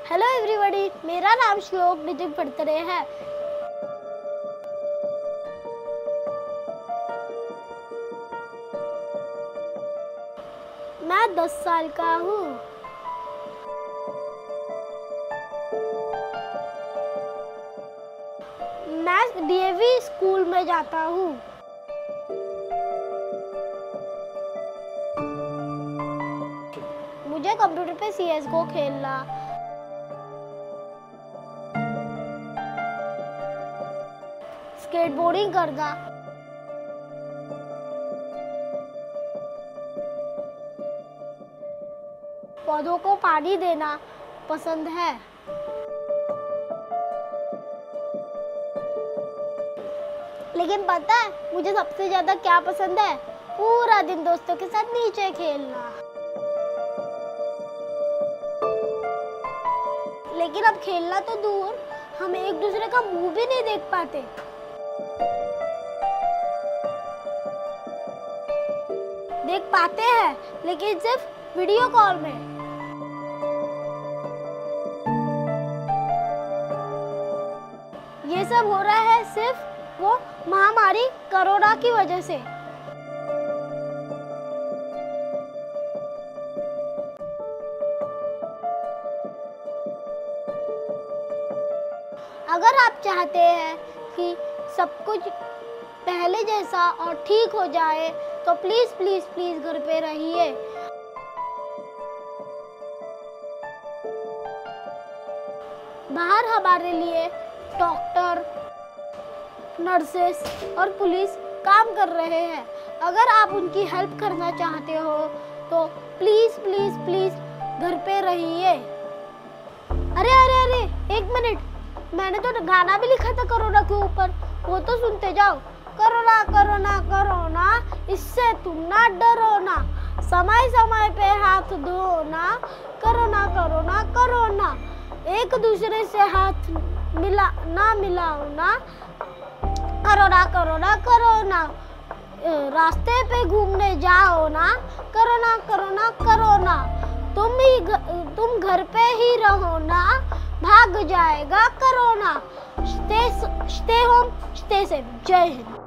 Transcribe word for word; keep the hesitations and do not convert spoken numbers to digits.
Hello everybody, मेरा नाम श्लोक नितिन फड़तरे है। मैं दस साल का हूँ। मैं डीएवी स्कूल में जाता हूँ। मुझे कंप्यूटर पे सी एस गो खेलना, स्केटबोर्डिंग करना, पौधों को पानी देना पसंद है। लेकिन पता है मुझे सबसे ज्यादा क्या पसंद है? पूरा दिन दोस्तों के साथ नीचे खेलना। लेकिन अब खेलना तो दूर, हम एक दूसरे का मुंह भी नहीं देख पाते। देख पाते हैं लेकिन सिर्फ वीडियो कॉल में। ये सब हो रहा है सिर्फ वो महामारी कोरोना की वजह से। अगर आप चाहते हैं कि सब कुछ पहले जैसा और ठीक हो जाए तो प्लीज प्लीज प्लीज घर पे रहिए। बाहर हमारे लिए डॉक्टर, नर्सेस और पुलिस काम कर रहे हैं। अगर आप उनकी हेल्प करना चाहते हो तो प्लीज प्लीज प्लीज घर पे रहिए। अरे अरे अरे एक मिनट, मैंने तो गाना भी लिखा था कोरोना के ऊपर, वो तो सुनते जाओ। कोरोना कोरोना कोरोना, इससे तुम ना डरो ना, समय समय पे हाथ धोना। कोरोना कोरोना कोरोना, एक दूसरे से हाथ मिला ना मिलाओ ना। कोरोना कोरोना कोरोना, रास्ते पे घूमने जाओ ना। कोरोना कोरोना कोरोना, तुम ही तुम घर पे ही रहो ना, भाग जाएगा corona. Stay stay home, stay safe. जय हिंद।